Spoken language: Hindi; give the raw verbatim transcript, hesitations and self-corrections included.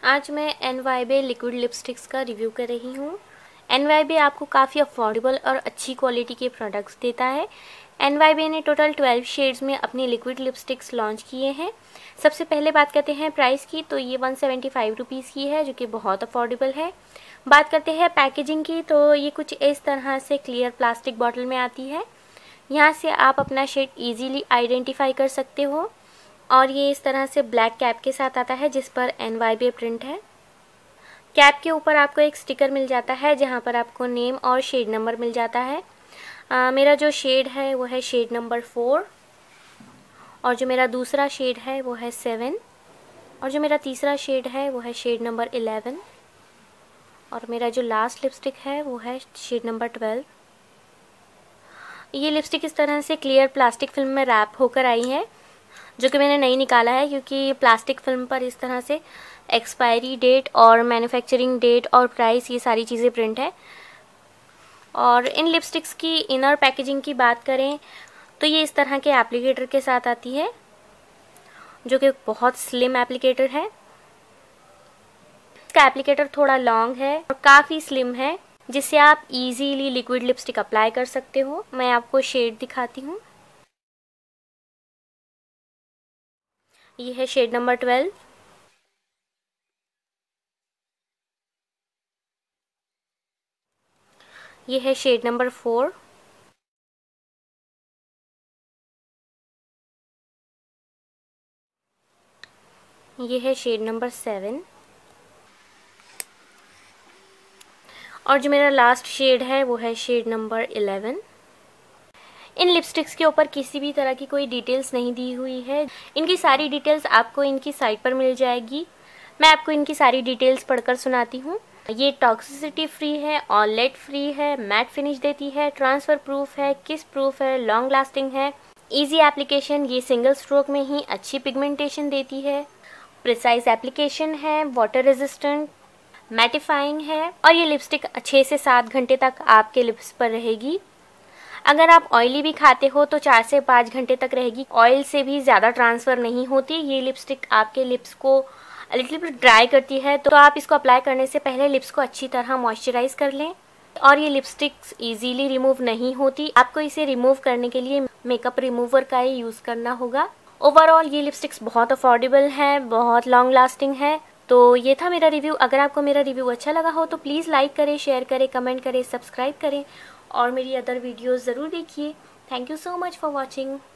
आज मैं N Y B liquid lipsticks का रिव्यू कर रही हूँ। एन वाई बी आपको काफ़ी अफोर्डेबल और अच्छी क्वालिटी के प्रोडक्ट्स देता है। एन वाई बी ने टोटल ट्वेल्व शेड्स में अपनी लिक्विड लिपस्टिक्स लॉन्च किए हैं। सबसे पहले बात करते हैं प्राइस की, तो ये वन सेवेंटी फाइव रुपीज़ की है, जो कि बहुत अफोर्डेबल है। बात करते हैं पैकेजिंग की, तो ये कुछ इस तरह से क्लियर प्लास्टिक बॉटल में आती है। यहाँ से आप अपना शेड ईजीली आइडेंटिफाई कर सकते हो। और ये इस तरह से ब्लैक कैप के साथ आता है जिस पर एन वाई बी प्रिंट है। कैप के ऊपर आपको एक स्टिकर मिल जाता है जहाँ पर आपको नेम और शेड नंबर मिल जाता है। आ, मेरा जो शेड है वो है शेड नंबर फोर, और जो मेरा दूसरा शेड है वो है सेवन, और जो मेरा तीसरा शेड है वो है शेड नंबर इलेवन, और मेरा जो लास्ट लिपस्टिक है वो है शेड नंबर ट्वेल्व। ये लिपस्टिक इस तरह से क्लियर प्लास्टिक फिल्म में रैप होकर आई है, जो कि मैंने नहीं निकाला है क्योंकि प्लास्टिक फिल्म पर इस तरह से एक्सपायरी डेट और मैन्युफैक्चरिंग डेट और प्राइस ये सारी चीज़ें प्रिंट है। और इन लिपस्टिक्स की इनर पैकेजिंग की बात करें तो ये इस तरह के एप्लीकेटर के साथ आती है, जो कि बहुत स्लिम एप्लीकेटर है। इसका एप्लीकेटर थोड़ा लॉन्ग है और काफ़ी स्लिम है, जिससे आप इजीली लिक्विड लिपस्टिक अप्लाई कर सकते हो। मैं आपको शेड दिखाती हूँ। ये है शेड नंबर ट्वेल्व, ये है शेड नंबर फोर, ये है शेड नंबर सेवन, और जो मेरा लास्ट शेड है वो है शेड नंबर इलेवन। इन लिपस्टिक्स के ऊपर किसी भी तरह की कोई डिटेल्स नहीं दी हुई है। इनकी सारी डिटेल्स आपको इनकी साइट पर मिल जाएगी। मैं आपको इनकी सारी डिटेल्स पढ़कर सुनाती हूँ। ये टॉक्सिसिटी फ्री है, ऑलेट फ्री है, मैट फिनिश देती है, ट्रांसफ़र प्रूफ है, किस प्रूफ है, लॉन्ग लास्टिंग है, इजी एप्लीकेशन, ये सिंगल स्ट्रोक में ही अच्छी पिगमेंटेशन देती है, प्रिसाइज एप्लीकेशन है, वाटर रेजिस्टेंट, मैटिफाइंग है, और ये लिपस्टिक छः से सात घंटे तक आपके लिप्स पर रहेगी। अगर आप ऑयली भी खाते हो तो चार से पाँच घंटे तक रहेगी। ऑयल से भी ज़्यादा ट्रांसफ़र नहीं होती। ये लिपस्टिक आपके लिप्स को लिटिल बिट ड्राई करती है, तो आप इसको अप्लाई करने से पहले लिप्स को अच्छी तरह मॉइस्चराइज कर लें। और ये लिपस्टिक्स इजीली रिमूव नहीं होती। आपको इसे रिमूव करने के लिए मेकअप रिमूवर का ही यूज़ करना होगा। ओवरऑल ये लिपस्टिक्स बहुत अफोर्डेबल हैं, बहुत लॉन्ग लास्टिंग है। तो ये था मेरा रिव्यू। अगर आपको मेरा रिव्यू अच्छा लगा हो तो प्लीज़ लाइक करें, शेयर करें, कमेंट करें, सब्सक्राइब करें और मेरी अदर वीडियोस ज़रूर देखिए। Thank you so much for watching.